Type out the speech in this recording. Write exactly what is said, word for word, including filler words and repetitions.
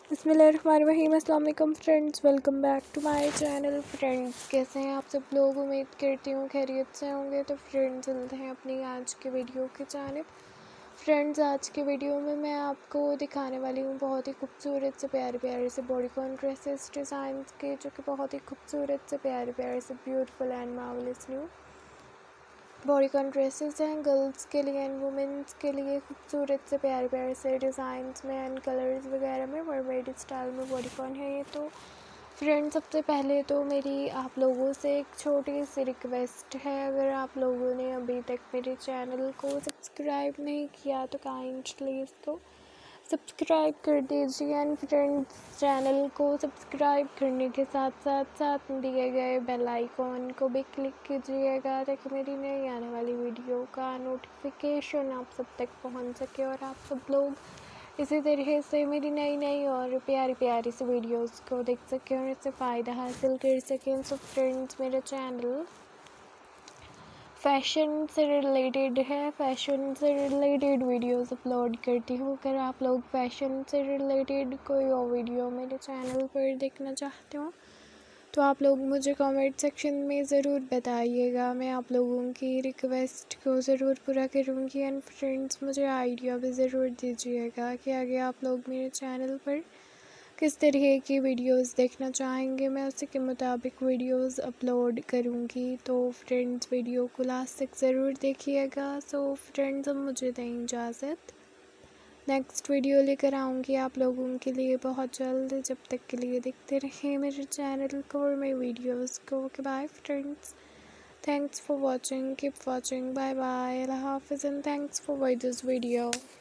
बिस्मिल्लाहिर्रहमानिर्रहीम। अस्सलाम वालेकुम friends, welcome back to my channel. Friends कैसे हैं आप सब लोग? उम्मीद करती हूँ खैरियत से होंगे। तो फ्रेंड्स चलते हैं अपनी आज के वीडियो की जानिब। फ्रेंड्स आज के वीडियो में मैं आपको दिखाने वाली हूँ बहुत ही खूबसूरत से प्यारे प्यारे से बॉडीकॉन ड्रेसेस डिज़ाइंस के, जो कि बहुत ही खूबसूरत से प्यारे प्यारे से beautiful and marvellous new bodycon dresses हैं गर्ल्स के लिए एंड वुमेंस के लिए। खूबसूरत से प्यारे प्यारे से डिज़ाइंस में एंड कलर्स वगैरह में मरमेड स्टाइल में बॉडीकॉन है ये। तो फ्रेंड्स सबसे पहले तो मेरी आप लोगों से एक छोटी सी रिक्वेस्ट है, अगर आप लोगों ने अभी तक मेरे चैनल को सब्सक्राइब नहीं किया तो काइंडली इसको सब्सक्राइब कर दीजिए एंड फ्रेंड्स चैनल को सब्सक्राइब करने के साथ साथ साथ दिए गए बेल आइकॉन को भी क्लिक कीजिएगा, ताकि मेरी नई आने वाली वीडियो का नोटिफिकेशन आप सब तक पहुंच सके और आप सब लोग इसी तरह से मेरी नई नई और प्यारी प्यारी सी वीडियोस को देख सकें और इससे फ़ायदा हासिल कर सकें। सो फ्रेंड्स मेरा चैनल फ़ैशन से रिलेटेड है, फ़ैशन से रिलेटेड वीडियोस अपलोड करती हूँ। अगर आप लोग फ़ैशन से रिलेटेड कोई और वीडियो मेरे चैनल पर देखना चाहते हो तो आप लोग मुझे कमेंट सेक्शन में ज़रूर बताइएगा। मैं आप लोगों की रिक्वेस्ट को ज़रूर पूरा करूँगी एंड फ्रेंड्स मुझे आइडिया भी ज़रूर दीजिएगा कि आगे आप लोग मेरे चैनल पर किस तरह की वीडियोस देखना चाहेंगे, मैं उसी के मुताबिक वीडियोस अपलोड करूँगी। तो फ्रेंड्स वीडियो को लास्ट तक ज़रूर देखिएगा। सो फ्रेंड्स अब मुझे दें इजाज़त, नेक्स्ट वीडियो लेकर आऊँगी आप लोगों के लिए बहुत जल्द। जब तक के लिए देखते रहें मेरे चैनल को और मेरे वीडियोज़ को। Okay bye friends, thanks for watching, keep watching, bye bye, अल्लाह हाफिज़ and thanks for watching this video.